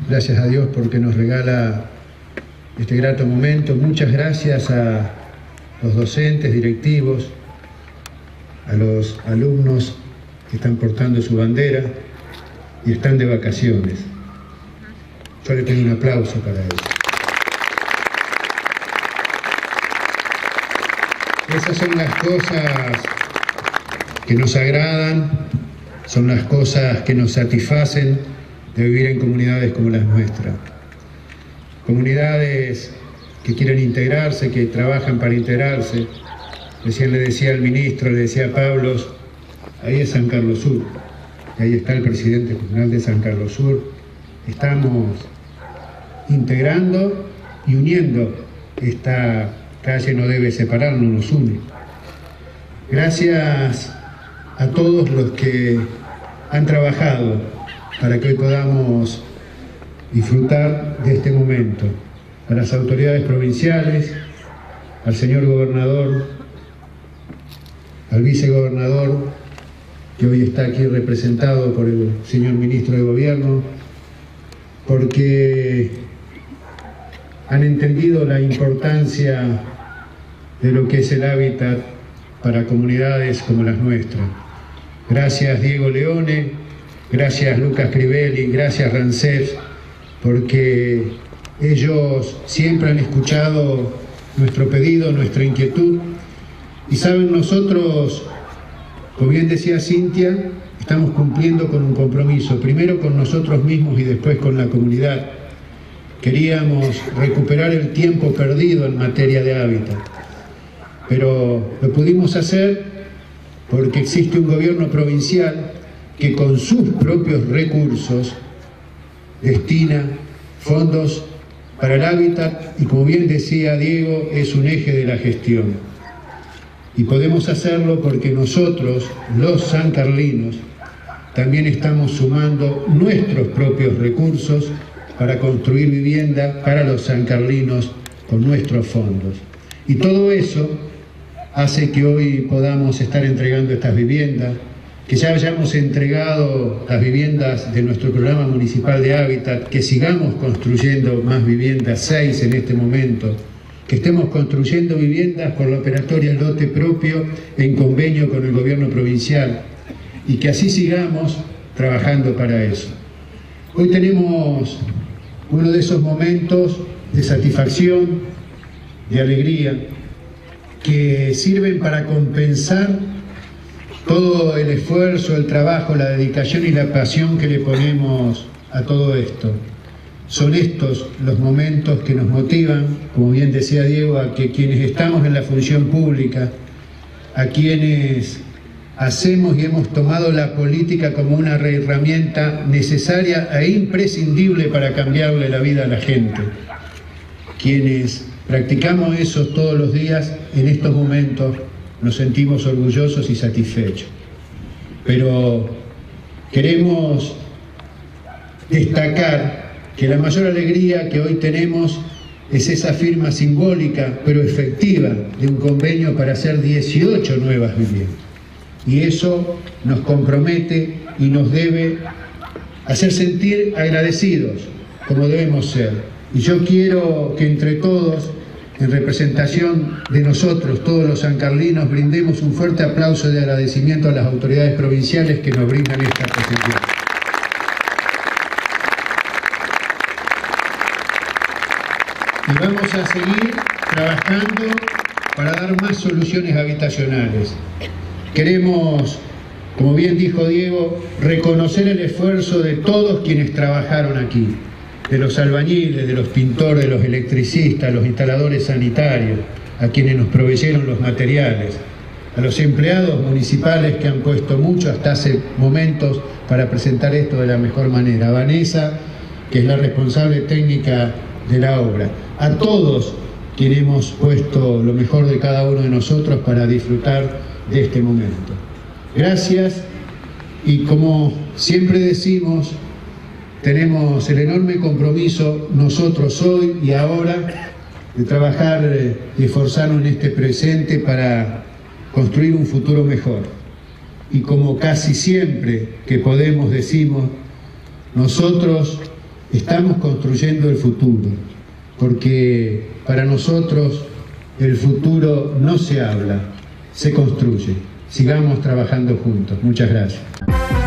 gracias a Dios porque nos regala este grato momento. Muchas gracias a los docentes, directivos, a los alumnos que están portando su bandera y están de vacaciones. Yo le pido un aplauso para ellos. Esas son las cosas que nos agradan, son las cosas que nos satisfacen de vivir en comunidades como las nuestras. Comunidades que quieren integrarse, que trabajan para integrarse. Recién le decía al ministro, le decía a Pablos, ahí es San Carlos Sur, y ahí está el presidente comunal de San Carlos Sur. Estamos integrando y uniendo. Esta calle no debe separarnos, nos une. Gracias a todos los que han trabajado para que hoy podamos disfrutar de este momento. A las autoridades provinciales, al señor gobernador, al vicegobernador, que hoy está aquí representado por el señor ministro de Gobierno, porque han entendido la importancia de lo que es el hábitat para comunidades como las nuestras. Gracias Diego Leone, gracias Lucas Crivelli, gracias Rancés, porque ellos siempre han escuchado nuestro pedido, nuestra inquietud, y saben, nosotros, como bien decía Cintia, estamos cumpliendo con un compromiso, primero con nosotros mismos y después con la comunidad. Queríamos recuperar el tiempo perdido en materia de hábitat, pero lo pudimos hacer porque existe un gobierno provincial que con sus propios recursos destina fondos para el hábitat y, como bien decía Diego, es un eje de la gestión. Y podemos hacerlo porque nosotros, los sancarlinos, también estamos sumando nuestros propios recursos para construir vivienda para los sancarlinos con nuestros fondos. Y todo eso hace que hoy podamos estar entregando estas viviendas, que ya hayamos entregado las viviendas de nuestro programa municipal de hábitat, que sigamos construyendo más viviendas, 6 en este momento, que estemos construyendo viviendas por la operatoria lote propio en convenio con el gobierno provincial y que así sigamos trabajando para eso. Hoy tenemos uno de esos momentos de satisfacción, de alegría, que sirven para compensar todo el esfuerzo, el trabajo, la dedicación y la pasión que le ponemos a todo esto. Son estos los momentos que nos motivan, como bien decía Diego, a que quienes estamos en la función pública, a quienes hacemos y hemos tomado la política como una herramienta necesaria e imprescindible para cambiarle la vida a la gente. Quienes practicamos eso todos los días, en estos momentos nos sentimos orgullosos y satisfechos. Pero queremos destacar que la mayor alegría que hoy tenemos es esa firma simbólica, pero efectiva, de un convenio para hacer 18 nuevas viviendas. Y eso nos compromete y nos debe hacer sentir agradecidos, como debemos ser. Y yo quiero que entre todos, en representación de nosotros, todos los sancarlinos, brindemos un fuerte aplauso de agradecimiento a las autoridades provinciales que nos brindan esta posición. Y vamos a seguir trabajando para dar más soluciones habitacionales. Queremos, como bien dijo Diego, reconocer el esfuerzo de todos quienes trabajaron aquí, de los albañiles, de los pintores, de los electricistas, los instaladores sanitarios, a quienes nos proveyeron los materiales, a los empleados municipales que han puesto mucho hasta hace momentos para presentar esto de la mejor manera, a Vanessa, que es la responsable técnica de la obra, a todos quienes hemos puesto lo mejor de cada uno de nosotros para disfrutar de este momento. Gracias, y como siempre decimos, tenemos el enorme compromiso nosotros hoy y ahora de trabajar y esforzarnos en este presente para construir un futuro mejor. Y como casi siempre que podemos decimos, nosotros estamos construyendo el futuro, porque para nosotros el futuro no se habla, se construye. Sigamos trabajando juntos. Muchas gracias.